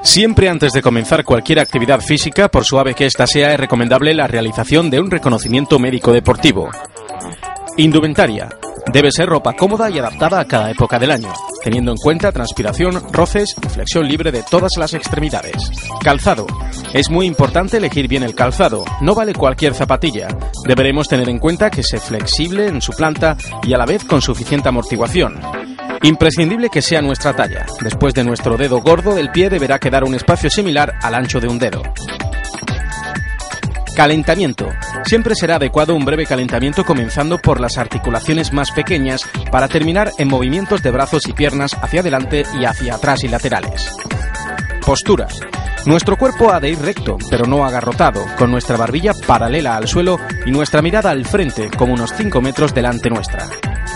Siempre antes de comenzar cualquier actividad física, por suave que ésta sea, es recomendable la realización de un reconocimiento médico deportivo. Indumentaria. Debe ser ropa cómoda y adaptada a cada época del año, teniendo en cuenta transpiración, roces y flexión libre de todas las extremidades. Calzado. Es muy importante elegir bien el calzado, no vale cualquier zapatilla. Deberemos tener en cuenta que sea flexible en su planta y a la vez con suficiente amortiguación. Imprescindible que sea nuestra talla. Después de nuestro dedo gordo del pie deberá quedar un espacio similar al ancho de un dedo. Calentamiento. Siempre será adecuado un breve calentamiento comenzando por las articulaciones más pequeñas para terminar en movimientos de brazos y piernas hacia adelante y hacia atrás y laterales. Postura. Nuestro cuerpo ha de ir recto, pero no agarrotado, con nuestra barbilla paralela al suelo y nuestra mirada al frente, como unos 5 metros delante nuestra.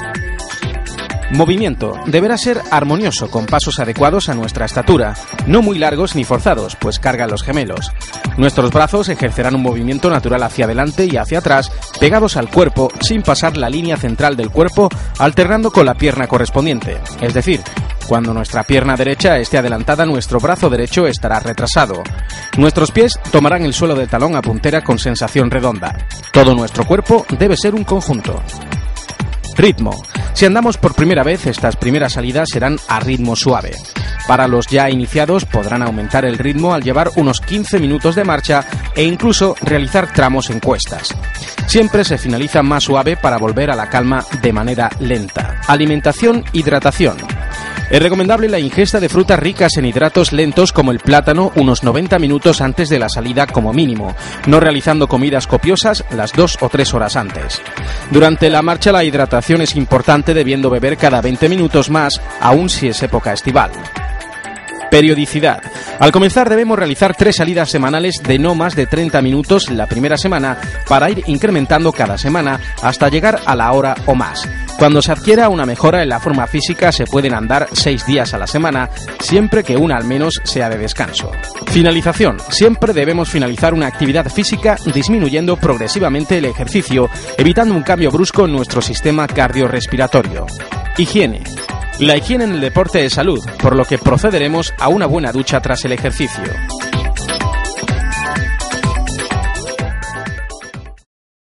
Movimiento. Deberá ser armonioso, con pasos adecuados a nuestra estatura, no muy largos ni forzados, pues cargan los gemelos. Nuestros brazos ejercerán un movimiento natural hacia adelante y hacia atrás, pegados al cuerpo, sin pasar la línea central del cuerpo, alternando con la pierna correspondiente. Es decir, cuando nuestra pierna derecha esté adelantada, nuestro brazo derecho estará retrasado. Nuestros pies tomarán el suelo de talón a puntera con sensación redonda. Todo nuestro cuerpo debe ser un conjunto. Ritmo. Si andamos por primera vez, estas primeras salidas serán a ritmo suave. Para los ya iniciados podrán aumentar el ritmo al llevar unos 15 minutos de marcha e incluso realizar tramos en cuestas. Siempre se finaliza más suave para volver a la calma de manera lenta. Alimentación, hidratación. Es recomendable la ingesta de frutas ricas en hidratos lentos como el plátano unos 90 minutos antes de la salida como mínimo, no realizando comidas copiosas las 2 o 3 horas antes. Durante la marcha la hidratación es importante, debiendo beber cada 20 minutos más, aun si es época estival. Periodicidad. Al comenzar debemos realizar 3 salidas semanales de no más de 30 minutos la primera semana para ir incrementando cada semana hasta llegar a la hora o más. Cuando se adquiera una mejora en la forma física se pueden andar 6 días a la semana, siempre que una al menos sea de descanso. Finalización. Siempre debemos finalizar una actividad física disminuyendo progresivamente el ejercicio, evitando un cambio brusco en nuestro sistema cardiorrespiratorio. Higiene. La higiene en el deporte es salud, por lo que procederemos a una buena ducha tras el ejercicio.